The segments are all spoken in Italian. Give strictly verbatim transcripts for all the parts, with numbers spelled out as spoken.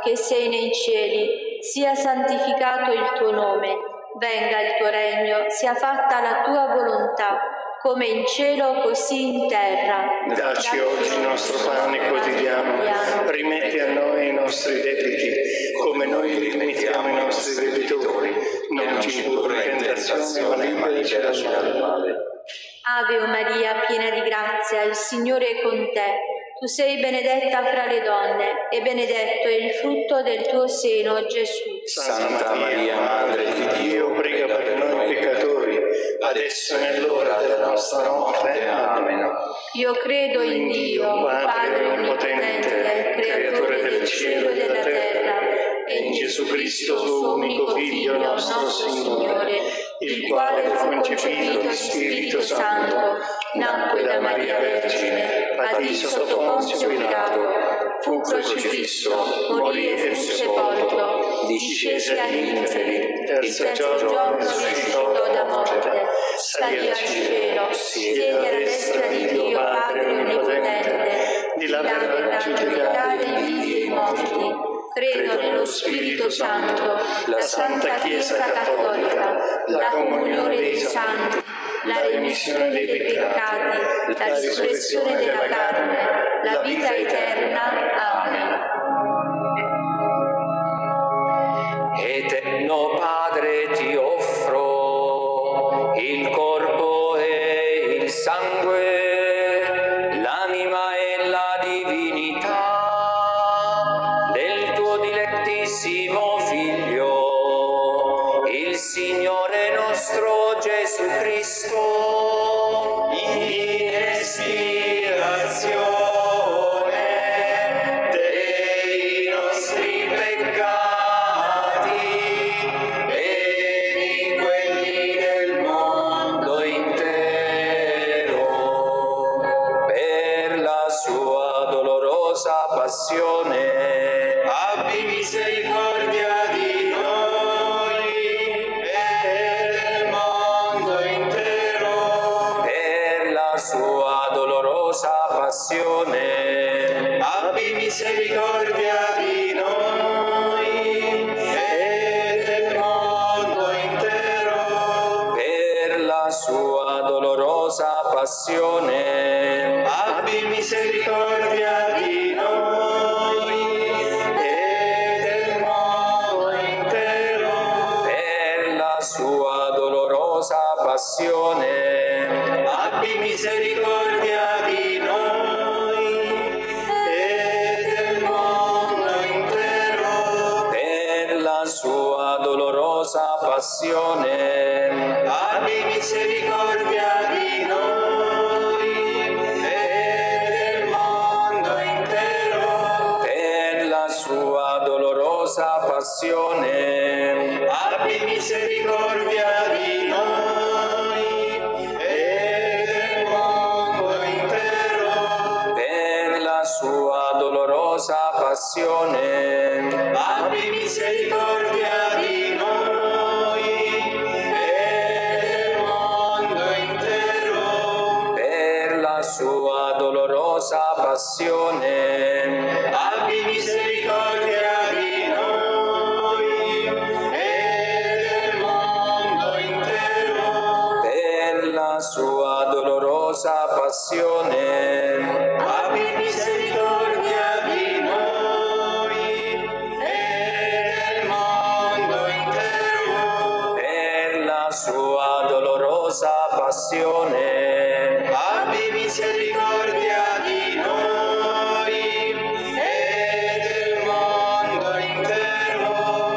che sei nei cieli, sia santificato il tuo nome, venga il tuo regno, sia fatta la tua volontà, come in cielo così in terra. Dacci oggi il nostro pane quotidiano, rimetti a noi i nostri debiti, come noi li rimettiamo ai nostri debitori, non ci indurre in tentazione, ma liberaci dal male. Ave Maria, piena di grazia, il Signore è con te. Tu sei benedetta fra le donne, e benedetto è il frutto del tuo seno, Gesù. Santa Maria, Madre di Dio, prega per noi peccatori, adesso e nell'ora della nostra morte. Amen. Io credo in Dio, Padre onnipotente, creatore del cielo e della terra, e in Gesù Cristo, suo unico Figlio, nostro Signore, il quale fu concepito di Spirito Santo, nacque da Maria Vergine, patì sotto Ponzio Pilato, fu crocifisso, morì e fu sepolto, discese agli inferi, terzo giorno risuscitò da morte, salì al cielo, siede alla destra di Dio Padre onnipotente, di là verrà a giudicare i vivi e i morti. Credo nello Spirito Santo, la Santa Chiesa Cattolica, la comunione dei santi, la remissione dei peccati, la risurrezione della carne, la vita eterna. Amen. Eterno Padre, ti offro il corpo e il sangue, l'anima e la divinità del tuo dilettissimo Figlio, il Signore nostro Gesù Cristo, in espiazione dei nostri peccati e di quelli del mondo intero, per la sua dolorosa passione, abbi misericordia di noi e del mondo intero. Per la sua dolorosa passione, abbi misericordia di noi e del mondo intero. Per la sua dolorosa passione, abbi misericordia di noi e del mondo intero. Per la sua dolorosa passione, abbi misericordia di noi e del mondo intero. Per la sua dolorosa passione, abbi misericordia di noi e del mondo intero. Per la sua dolorosa passione, abbi misericordia di noi e del mondo intero. Per la sua dolorosa passione, abbi misericordia di noi e del mondo intero. Per la sua dolorosa passione, abbi misericordia di noi e del mondo intero. Per la sua dolorosa passione, abbi misericordia di noi e del mondo intero. Per la sua dolorosa passione, abbi misericordia di noi e del mondo intero.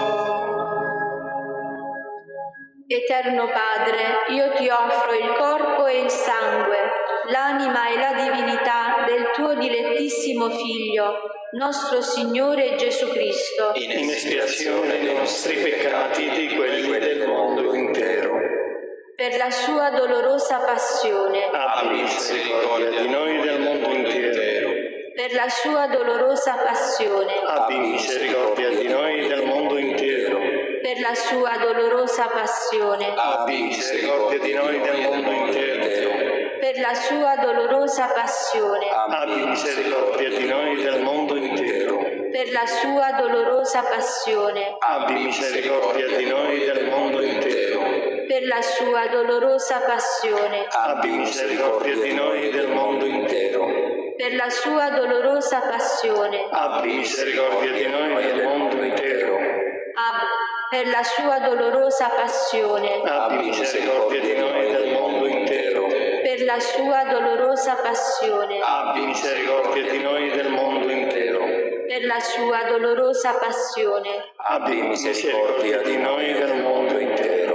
Eterno Padre, io ti offro il corpo e il sangue, l'anima e la divinità del tuo dilettissimo Figlio, nostro Signore Gesù Cristo, In espiazione dei nostri peccati e di quelli del mondo intero. per la sua dolorosa passione, Abbi misericordia di noi e del mondo intero. per la sua dolorosa passione, Abbi misericordia di noi e del mondo intero. per la sua dolorosa passione, Abbi misericordia di noi e del mondo intero. per la sua dolorosa passione, Abbi misericordia di noi e del mondo intero. per la sua dolorosa passione, abbi misericordia di noi e del mondo intero. per la sua dolorosa passione, Abbi misericordia di noi e del mondo intero. per la sua dolorosa passione, Abbi misericordia di noi e del mondo intero. ab- per la sua dolorosa passione, Abbi misericordia di noi e del mondo intero. per la sua dolorosa passione, Abbi misericordia di noi e del mondo intero. per la sua dolorosa passione, Abbi misericordia di noi e del mondo intero.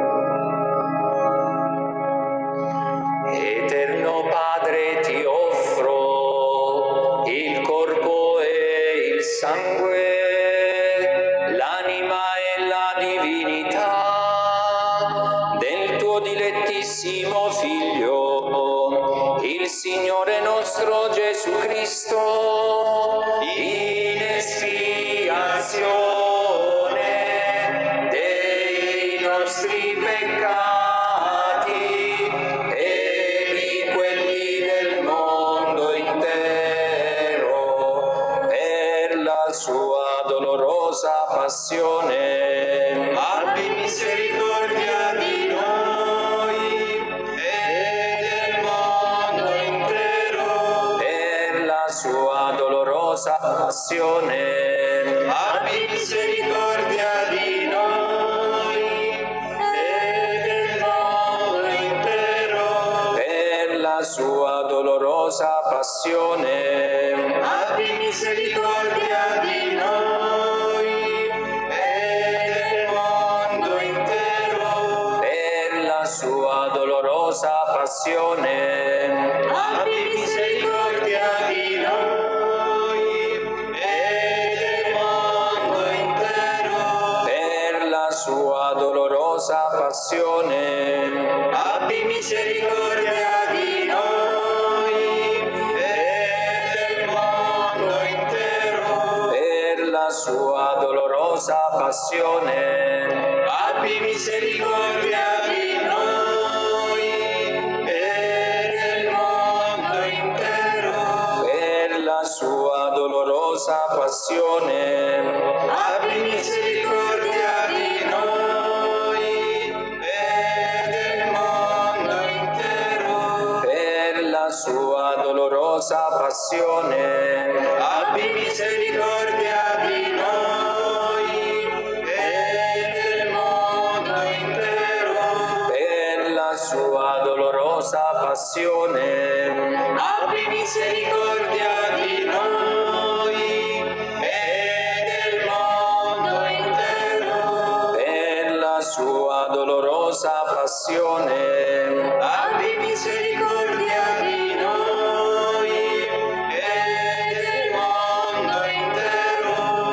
Eterno Padre, ti offro il corpo e il sangue, l'anima e la divinità del tuo dilettissimo Figlio, il Signore nostro Gesù Cristo, in espiazione dei nostri peccati e di quelli del mondo intero, per la sua dolorosa passione. Abbi misericordia di noi e del mondo intero. Per la sua dolorosa passione. Abbi misericordia di noi e del mondo intero. Per la sua dolorosa passione. Abbi misericordia di noi e del mondo intero. Per la sua dolorosa passione. Abbi misericordia di noi e del mondo intero. Per la sua dolorosa passione. Abbi misericordia di noi e del mondo intero. Per la sua dolorosa passione. Abbi misericordia di noi e del mondo intero. Per la sua dolorosa passione. Abbi misericordia di noi e del mondo intero. Per la sua dolorosa passione. Abbi misericordia di noi e del mondo intero. Per la sua dolorosa passione. Abbi misericordia di noi e del mondo intero. Per la sua dolorosa passione. Abbi misericordia di noi e del mondo intero.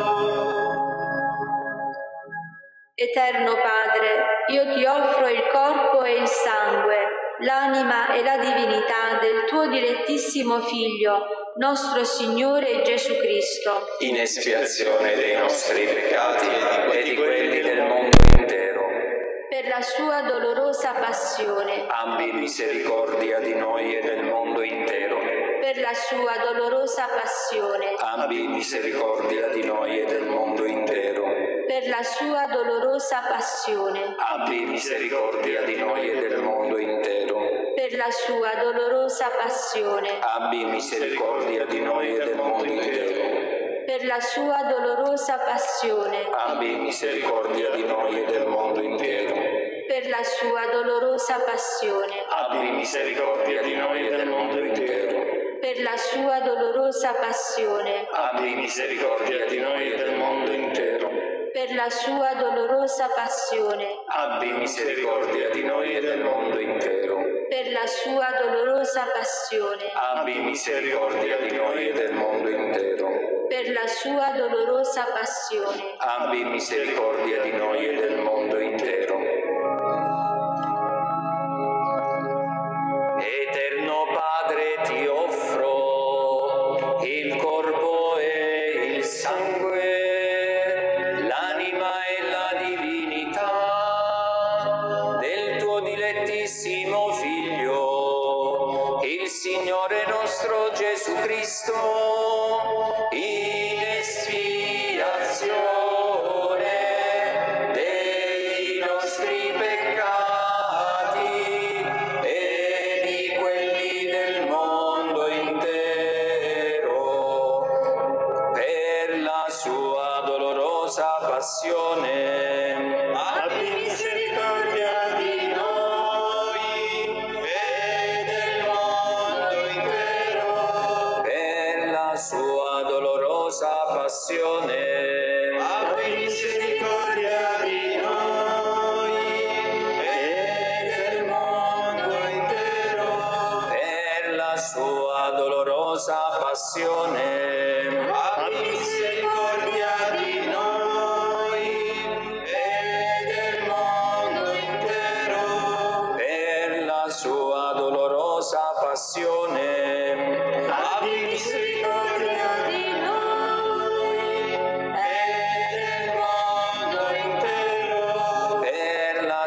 Eterno Padre, io ti offro il corpo e il sangue, l'anima e la divinità del tuo dilettissimo Figlio, nostro Signore Gesù Cristo, In espiazione dei nostri peccati e di quelli del mondo intero. per la sua dolorosa passione, Abbi misericordia di noi e del mondo intero. per la sua dolorosa passione, Abbi misericordia di noi e del mondo intero. per la sua dolorosa passione, Abbi misericordia di noi e del mondo intero. per la sua dolorosa passione, Abbi misericordia di noi e del mondo intero. per la sua dolorosa passione, Abbi misericordia di noi e del mondo intero. per la sua dolorosa passione, Abbi misericordia di noi e del mondo intero. per la sua dolorosa passione, Abbi misericordia di noi e del mondo intero. per la sua dolorosa passione, Abbi misericordia di noi e del mondo intero. per la sua dolorosa passione, Abbi misericordia di noi e del mondo intero. per la sua dolorosa passione, Abbi misericordia di noi e del mondo intero. Eterno Padre, ti offro il corpo e il sangue, l'anima e la divinità del tuo dilettissimo Figlio, il Signore nostro Gesù Cristo, in espiazione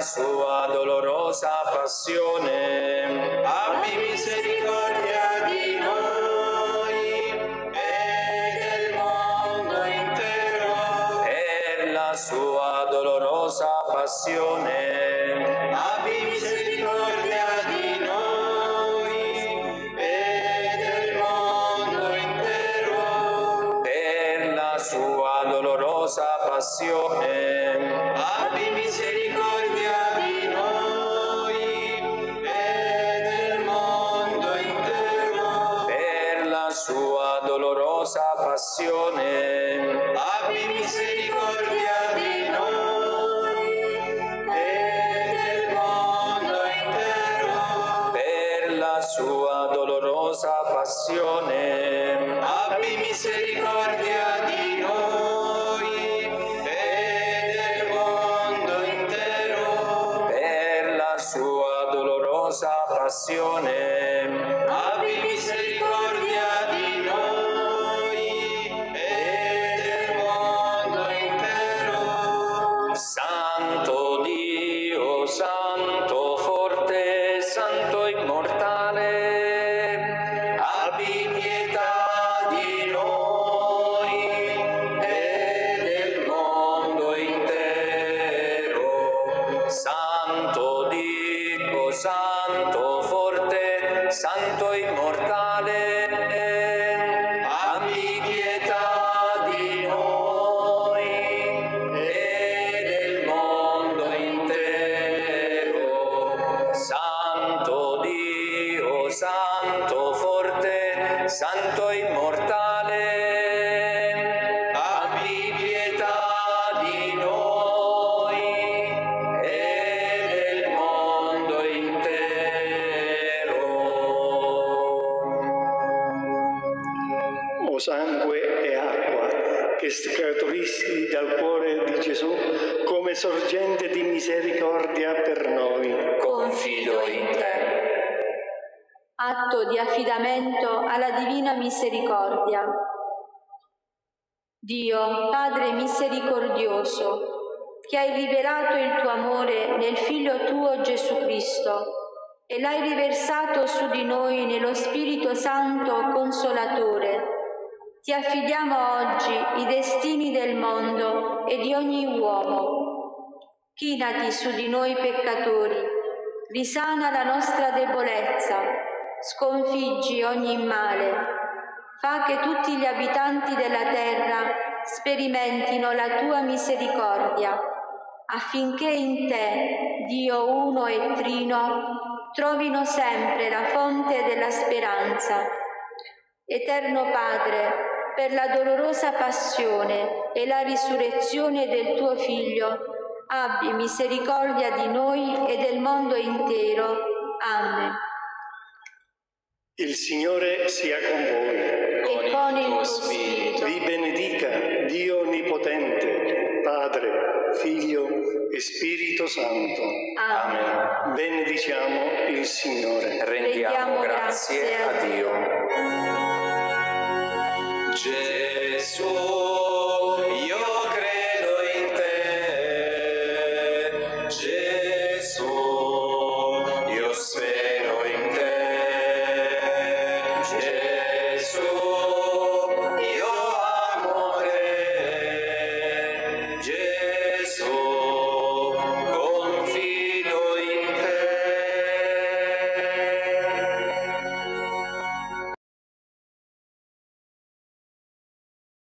sua dolorosa passione, abbi misericordia di noi e del mondo intero. per la sua dolorosa passione, Abbi misericordia di noi e del mondo intero. per la sua dolorosa passione, Abbi misericordia di noi e del mondo intero. per la sua dolorosa passione, Abbi misericordia di noi e del mondo intero. per la sua dolorosa passione, Abbi misericordia di noi e del mondo intero. per la sua dolorosa passione, Abbi misericordia di noi e del mondo intero. Santo Dio, Santo forte, Santo immortale, Abbi pietà di noi e del mondo intero. Santo Dio, Santo forte, Santo immortale, abbi pietà di noi e del mondo intero. Santo Dio, Santo forte, Santo immortale, abbi pietà di noi e del mondo intero. O sangue e acqua che scaturisti dal cuore di Gesù come sorgente di misericordia per noi. Confido in te. Atto di affidamento alla divina misericordia. Dio, Padre misericordioso, che hai rivelato il tuo amore nel Figlio tuo Gesù Cristo e l'hai riversato su di noi nello Spirito Santo Consolatore, ti affidiamo oggi i destini del mondo e di ogni uomo. Chinati su di noi peccatori, risana la nostra debolezza, sconfiggi ogni male, fa che tutti gli abitanti della terra sperimentino la tua misericordia, affinché in te, Dio uno e trino, trovino sempre la fonte della speranza. Eterno Padre, per la dolorosa passione e la risurrezione del tuo Figlio, abbi misericordia di noi e del mondo intero. Amen. Il Signore sia con voi. E con il tuo spirito. Vi benedica Dio Onnipotente, Padre, Figlio e Spirito Santo. Amen. Benediciamo il Signore. Rendiamo grazie a Dio. Gesù